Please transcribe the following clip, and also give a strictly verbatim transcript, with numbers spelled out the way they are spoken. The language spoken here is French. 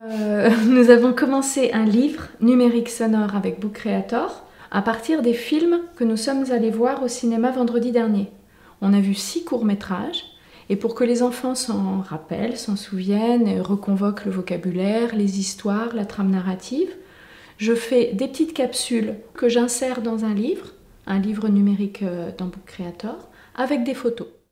Euh, nous avons commencé un livre numérique sonore avec Book Creator à partir des films que nous sommes allés voir au cinéma vendredi dernier. On a vu six courts-métrages et pour que les enfants s'en rappellent, s'en souviennent, reconvoquent le vocabulaire, les histoires, la trame narrative, je fais des petites capsules que j'insère dans un livre, un livre numérique dans Book Creator, avec des photos.